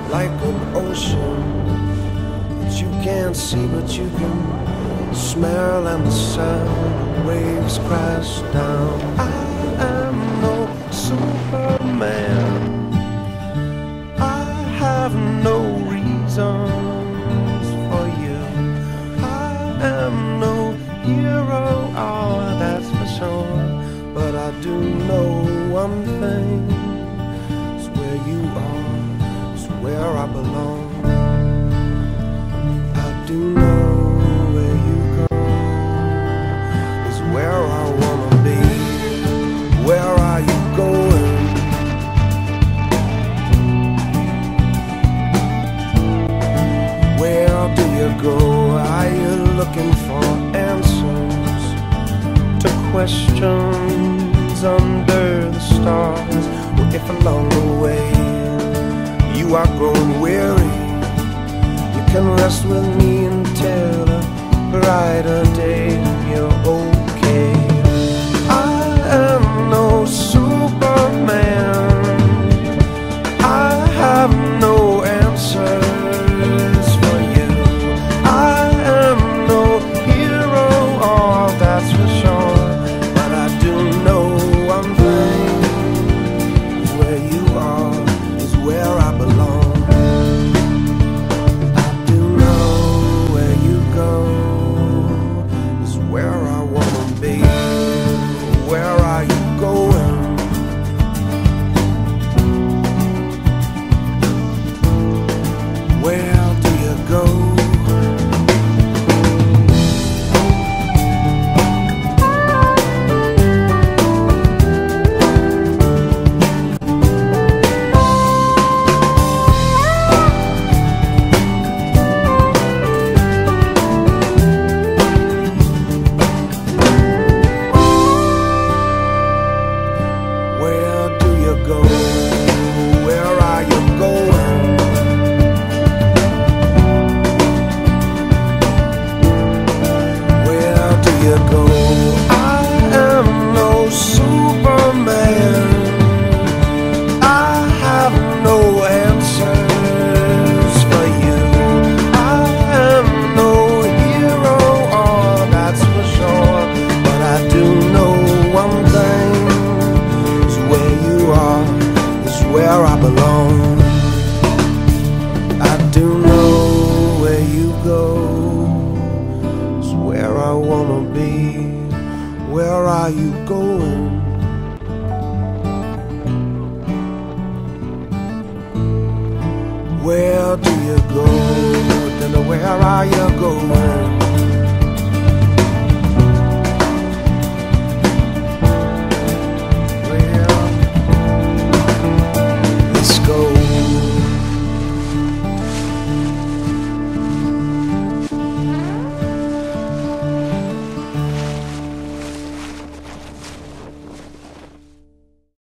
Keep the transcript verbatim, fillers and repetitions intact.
like an ocean that you can't see but you can smell, and the sound waves crash down. I am no Superman, I have no reasons for you. I am no hero, oh that's for sure. But I do know one thing, it's where you are, it's where I belong. I do know where you go, it's where I wanna be. Where are you going? Where do you go? Are you looking for answers to questions under the stars? Well, if along the way you are growing weary, you can rest with me until a brighter day. You're okay. I am no Superman, I have no answers for you. I am no hero, oh that's for sure. But I do know one thing, is where you are, is where I belong. I do know where you go, is where I wanna be. Where are you going? Where do you go? Where do you go? Where are you going? Where do you go? I am no Superman, I have no answers for you. I am no hero, oh that's for sure. But I do know one thing, where you are is where I belong. I do know where you go, is where I wanna be. Where are you going? Where do you go? Then where are you going?